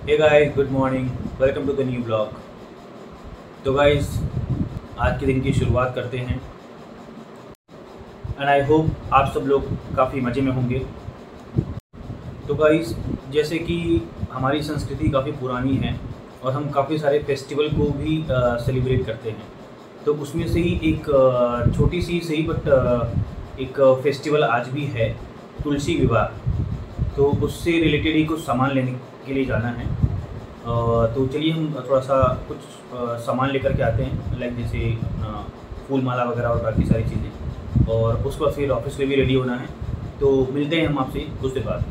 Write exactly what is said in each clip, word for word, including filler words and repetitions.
Hey guys, good morning. Welcome to the new blog. तो guys, आज के दिन की शुरुआत करते हैं एंड आई होप आप सब लोग काफ़ी मज़े में होंगे। तो गाइस, जैसे कि हमारी संस्कृति काफ़ी पुरानी है और हम काफ़ी सारे फेस्टिवल को भी सेलिब्रेट करते हैं। तो उसमें से ही एक अ, छोटी सी सही बट अ, एक फेस्टिवल आज भी है, तुलसी विवाह। तो उससे रिलेटेड ही कुछ सामान लेने के लिए जाना है। अ, तो चलिए हम थोड़ा सा कुछ अ, सामान लेकर के आते हैं, लाइक जैसे अपना फूल माला वगैरह और बाकी सारी चीज़ें, और उसके बाद फिर ऑफिस में भी रेडी होना है। तो मिलते हैं हम आपसे कुछ देर बाद।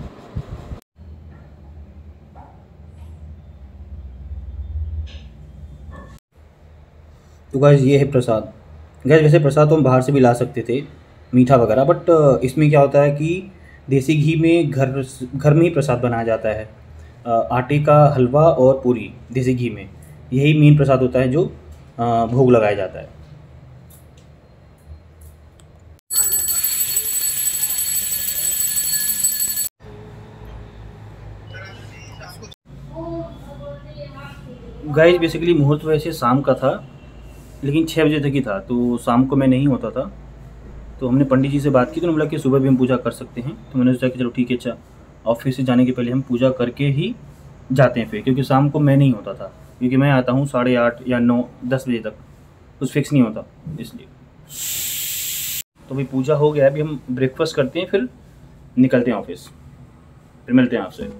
तो गाइस, ये है प्रसाद। गाइस, वैसे प्रसाद तो हम बाहर से भी ला सकते थे, मीठा वगैरह, बट इसमें क्या होता है कि देसी घी में घर घर में ही प्रसाद बनाया जाता है। अ, आटे का हलवा और पूरी देसी घी में, यही मेन प्रसाद होता है जो अ, भोग लगाया जाता है। गाइस, बेसिकली मुहूर्त वैसे शाम का था, लेकिन छः बजे तक ही था, तो शाम को मैं नहीं होता था। तो हमने पंडित जी से बात की, तो उन्होंने बोला कि सुबह भी हम पूजा कर सकते हैं। तो मैंने सोचा कि चलो ठीक है, अच्छा ऑफिस से जाने के पहले हम पूजा करके ही जाते हैं फिर, क्योंकि शाम को मैं नहीं होता था, क्योंकि मैं आता हूँ साढ़े आठ या नौ दस बजे तक, कुछ फिक्स नहीं होता इसलिए। तो भाई पूजा हो गया, अभी हम ब्रेकफास्ट करते हैं, फिर निकलते हैं ऑफिस, फिर मिलते हैं आपसे।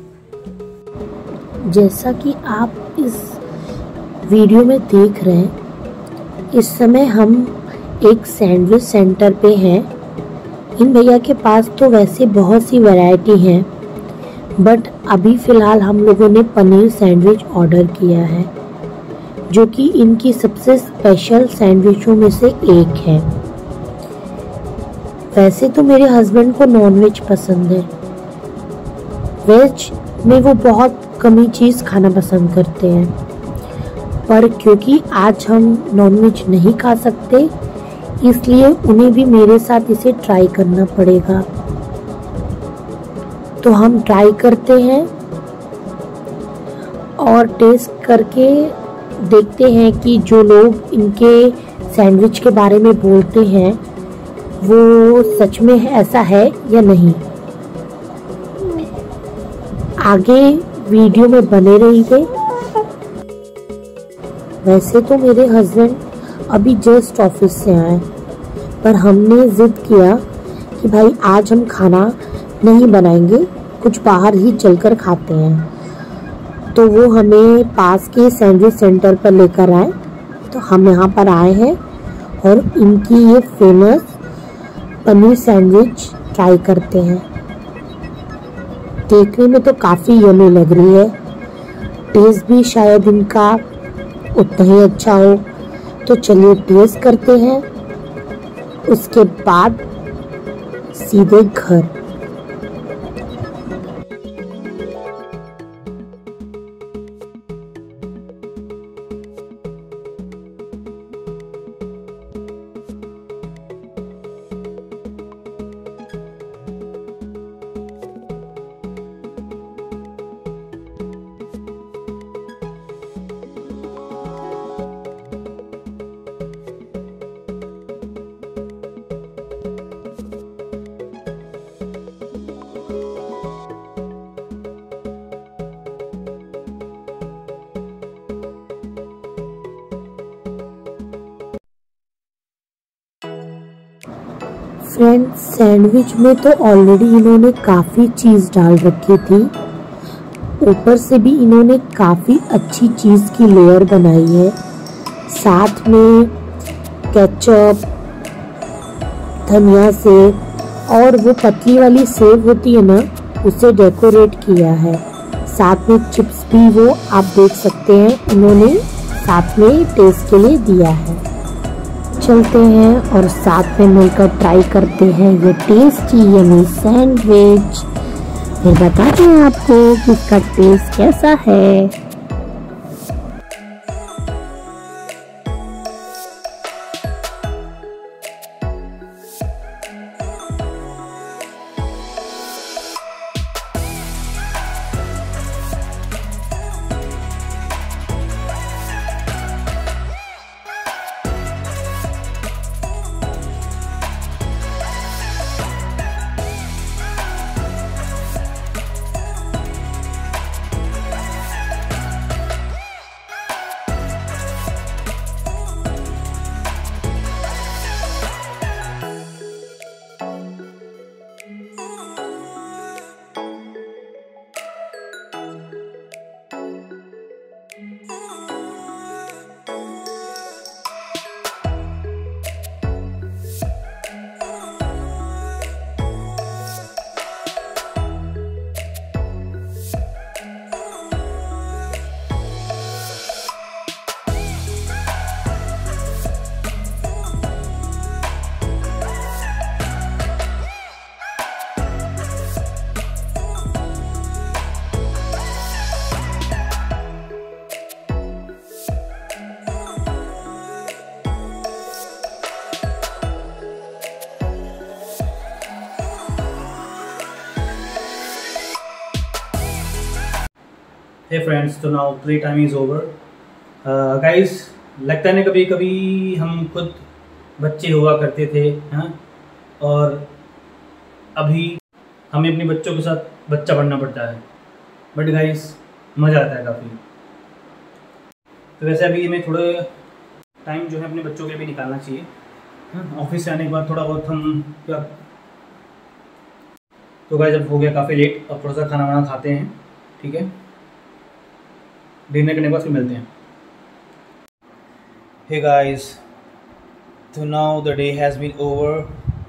जैसा कि आप इस वीडियो में देख रहे हैं, इस समय हम एक सैंडविच सेंटर पे हैं। इन भैया के पास तो वैसे बहुत सी वैरायटी हैं, बट अभी फ़िलहाल हम लोगों ने पनीर सैंडविच ऑर्डर किया है, जो कि इनकी सबसे स्पेशल सैंडविचों में से एक है। वैसे तो मेरे हस्बैंड को नॉनवेज पसंद है, वेज में वो बहुत कम ही चीज़ खाना पसंद करते हैं, पर क्योंकि आज हम नॉनवेज नहीं खा सकते, इसलिए उन्हें भी मेरे साथ इसे ट्राई करना पड़ेगा। तो हम ट्राई करते हैं और टेस्ट करके देखते हैं कि जो लोग इनके सैंडविच के बारे में बोलते हैं वो सच में ऐसा है या नहीं। आगे वीडियो में बने रहिए। वैसे तो मेरे हस्बैंड अभी जस्ट ऑफिस से आए, पर हमने जिद किया कि भाई आज हम खाना नहीं बनाएंगे, कुछ बाहर ही चलकर खाते हैं। तो वो हमें पास के सैंडविच सेंटर पर लेकर आए। तो हम यहाँ पर आए हैं और इनकी ये फेमस पनीर सैंडविच ट्राई करते हैं। देखने में तो काफ़ी यम्मी लग रही है, टेस्ट भी शायद इनका उतना ही अच्छा हो। तो चलिए टेस्ट करते हैं, उसके बाद सीधे घर। फ्रेंड्स, सैंडविच में तो ऑलरेडी इन्होंने काफ़ी चीज़ डाल रखी थी, ऊपर से भी इन्होंने काफ़ी अच्छी चीज़ की लेयर बनाई है। साथ में केचप, धनिया से, और वो पतली वाली सेव होती है ना, उसे डेकोरेट किया है। साथ में चिप्स भी वो आप देख सकते हैं, इन्होंने साथ में टेस्ट के लिए दिया है। चलते हैं और साथ में मिलकर ट्राई करते हैं ये टेस्टी यम्मी सैंडविच। फिर बताते हैं आपको कि इसका टेस्ट कैसा है। हे फ्रेंड्स, तो now play time is over. Guys, लगता है ना कभी कभी हम खुद बच्चे हुआ करते थे, हाँ, और अभी हमें अपने बच्चों के साथ बच्चा बनना पड़ता है, बट गाइस मज़ा आता है काफ़ी। तो वैसे अभी हमें थोड़े टाइम जो है अपने बच्चों के लिए भी निकालना चाहिए, हाँ, ऑफिस से आने के बाद थोड़ा बहुत हम क्या। तो गाइस अब हो गया काफ़ी लेट, अब थोड़ा सा खाना वाना खाते हैं, ठीक है। डिनर करने के बाद फिर मिलते हैं। हे गाइस, तो now the day has been over.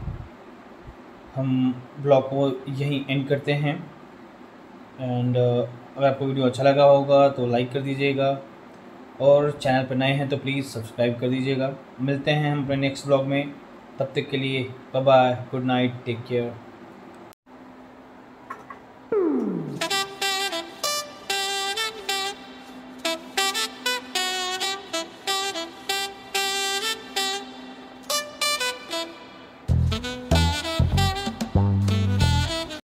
हम ब्लॉग को यहीं एंड करते हैं एंड uh, अगर आपको वीडियो अच्छा लगा होगा तो लाइक कर दीजिएगा, और चैनल पर नए हैं तो प्लीज़ सब्सक्राइब कर दीजिएगा। मिलते हैं हम अपने नेक्स्ट ब्लॉग में, तब तक के लिए bye bye, good night, take care.